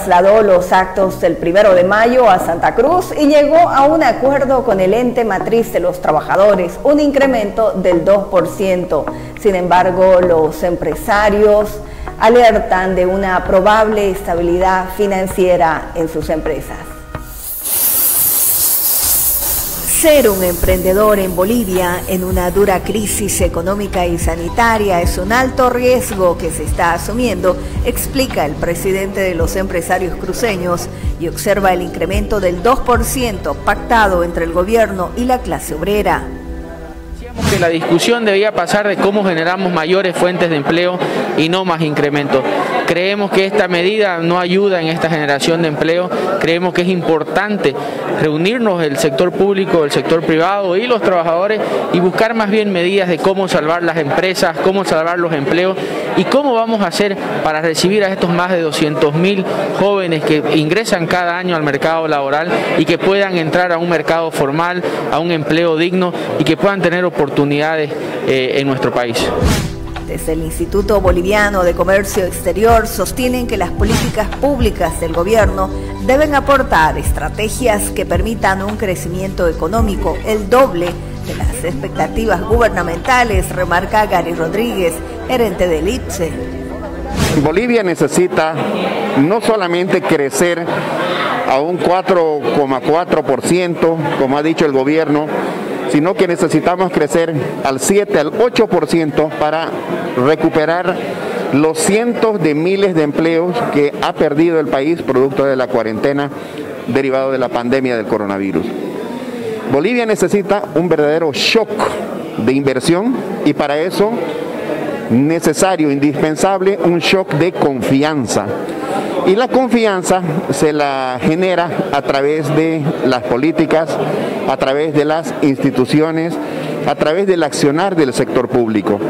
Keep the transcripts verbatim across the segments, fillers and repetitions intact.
trasladó los actos del primero de mayo a Santa Cruz y llegó a un acuerdo con el ente matriz de los trabajadores, un incremento del dos por ciento. Sin embargo, los empresarios alertan de una probable estabilidad financiera en sus empresas. Ser un emprendedor en Bolivia en una dura crisis económica y sanitaria es un alto riesgo que se está asumiendo, explica el presidente de los empresarios cruceños y observa el incremento del dos por ciento pactado entre el gobierno y la clase obrera. Que la discusión debía pasar de cómo generamos mayores fuentes de empleo y no más incrementos. Creemos que esta medida no ayuda en esta generación de empleo, creemos que es importante reunirnos el sector público, el sector privado y los trabajadores y buscar más bien medidas de cómo salvar las empresas, cómo salvar los empleos y cómo vamos a hacer para recibir a estos más de doscientos mil jóvenes que ingresan cada año al mercado laboral y que puedan entrar a un mercado formal, a un empleo digno y que puedan tener oportunidades eh, en nuestro país. Desde el Instituto Boliviano de Comercio Exterior sostienen que las políticas públicas del gobierno deben aportar estrategias que permitan un crecimiento económico el doble de las expectativas gubernamentales, remarca Gary Rodríguez, gerente del I P S E. Bolivia necesita no solamente crecer a un cuatro coma cuatro por ciento, como ha dicho el gobierno, sino que necesitamos crecer al siete, al ocho por ciento para recuperar los cientos de miles de empleos que ha perdido el país producto de la cuarentena derivado de la pandemia del coronavirus. Bolivia necesita un verdadero shock de inversión y para eso necesario, indispensable, un shock de confianza. Y la confianza se la genera a través de las políticas, a través de las instituciones, a través del accionar del sector público.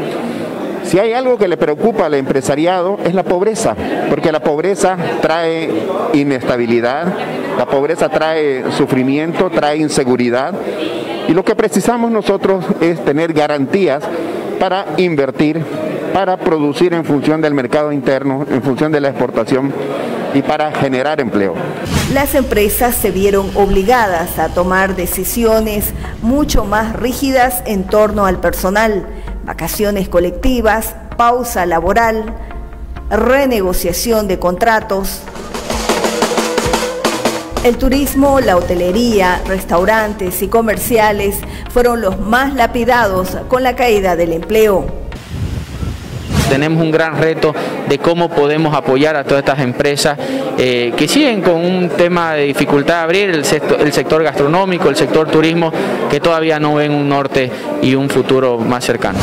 Si hay algo que le preocupa al empresariado es la pobreza, porque la pobreza trae inestabilidad, la pobreza trae sufrimiento, trae inseguridad, y lo que precisamos nosotros es tener garantías para invertir, para producir en función del mercado interno, en función de la exportación y para generar empleo. Las empresas se vieron obligadas a tomar decisiones mucho más rígidas en torno al personal, vacaciones colectivas, pausa laboral, renegociación de contratos. El turismo, la hotelería, restaurantes y comerciales fueron los más lapidados con la caída del empleo. Tenemos un gran reto de cómo podemos apoyar a todas estas empresas eh, que siguen con un tema de dificultad de abrir, el sector, el sector gastronómico, el sector turismo, que todavía no ven un norte y un futuro más cercano.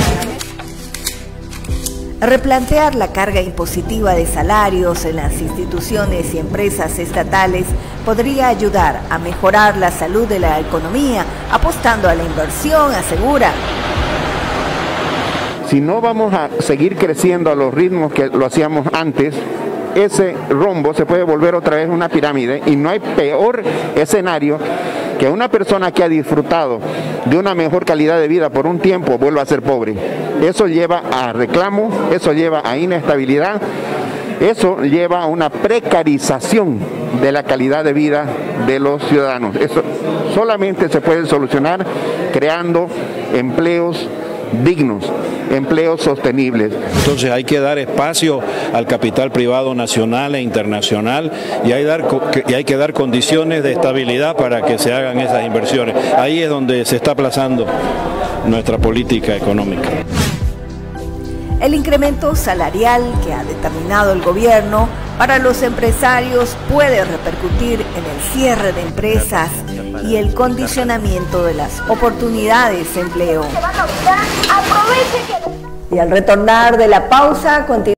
Replantear la carga impositiva de salarios en las instituciones y empresas estatales podría ayudar a mejorar la salud de la economía, apostando a la inversión, asegura. Si no vamos a seguir creciendo a los ritmos que lo hacíamos antes, ese rombo se puede volver otra vez una pirámide y no hay peor escenario que una persona que ha disfrutado de una mejor calidad de vida por un tiempo vuelva a ser pobre. Eso lleva a reclamo, eso lleva a inestabilidad, eso lleva a una precarización de la calidad de vida de los ciudadanos. Eso solamente se puede solucionar creando empleos dignos, empleos sostenibles. Entonces hay que dar espacio al capital privado nacional e internacional y hay, dar, y hay que dar condiciones de estabilidad para que se hagan esas inversiones. Ahí es donde se está aplazando nuestra política económica. El incremento salarial que ha determinado el gobierno para los empresarios puede repercutir en el cierre de empresas y el condicionamiento de las oportunidades de empleo. Y al retornar de la pausa, continúa.